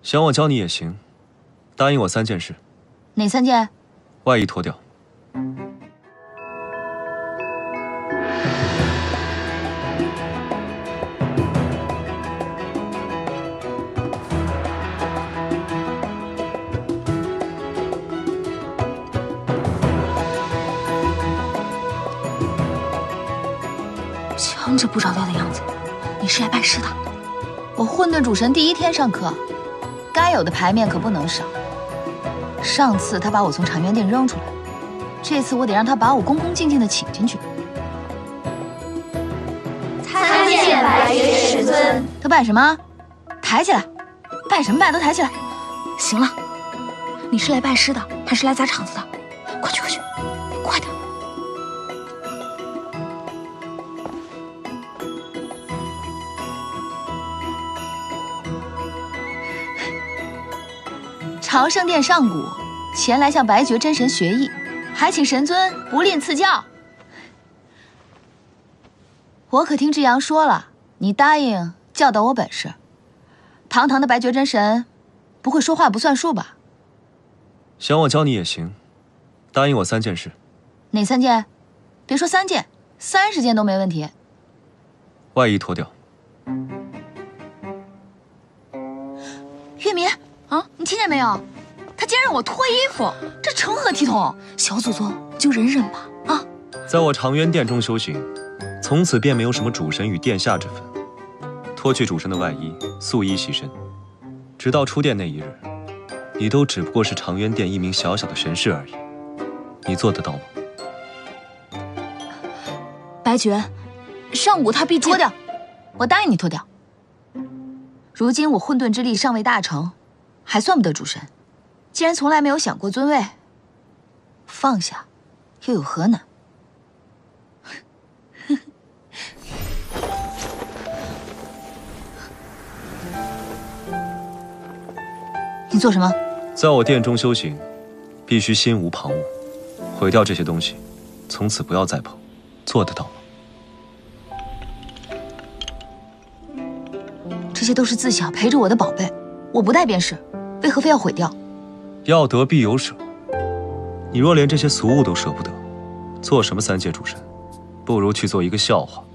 想我教你也行，答应我3件事。 哪3件？ 外衣脱掉。 强者不着调的样子，你是来拜师的？ 我混沌主神第1天上课，该有的牌面可不能少。上次他把我从长渊殿扔出来，这次我得让他把我恭恭敬敬的请进去。 参见白绝神尊。 都拜什么？抬起来！拜什么拜？都抬起来！ 行了，你是来拜师的，还是来砸场子的？快去快去，快点！ 朝圣殿上古前来向白绝真神学艺，还请神尊不吝赐教。我可听智阳说了，你答应教导我本事。堂堂的白绝真神，不会说话不算数吧？ 想我教你也行，答应我3件事。 哪3件？别说3件，30件都没问题。 外衣脱掉。 月明啊，你听见没有？他竟然让我脱衣服，这成何体统？ 小祖宗就忍忍吧啊！ 在我长渊殿中修行，从此便没有什么主神与殿下之分。脱去主神的外衣，素衣洗身，直到出殿那一日，你都只不过是长渊殿一名小小的神士而已。你做得到吗？ 白绝，上古他毕竟…… 脱掉！我答应你脱掉。如今我混沌之力尚未大成，还算不得主神。既然从来没有想过尊位，放下又有何难？你做什么？ 在我殿中修行，必须心无旁骛，毁掉这些东西，从此不要再碰。做得到吗？ 这些都是自小陪着我的宝贝，我不带便是，为何非要毁掉？ 要得必有舍。你若连这些俗物都舍不得，做什么3界主神？不如去做一个笑话。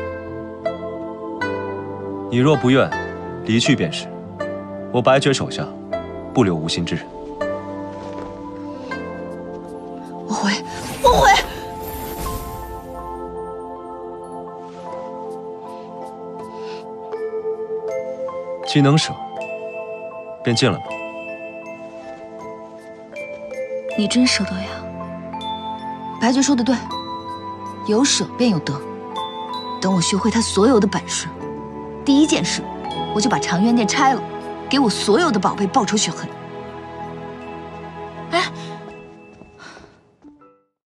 你若不愿，离去便是。我白绝手下，不留无心之人。 我回，我回。 既能舍，便进来吧。 你真舍得呀？ 白绝说的对，有舍便有得。等我学会他所有的本事，第1件事，我就把长渊殿拆了，给我所有的宝贝报仇雪恨。